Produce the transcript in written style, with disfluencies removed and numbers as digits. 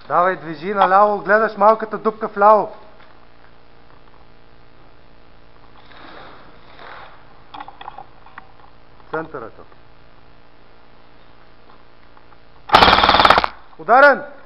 Давай, движи наляво, гледаш малката дупка вляво. Центърът. Ударен!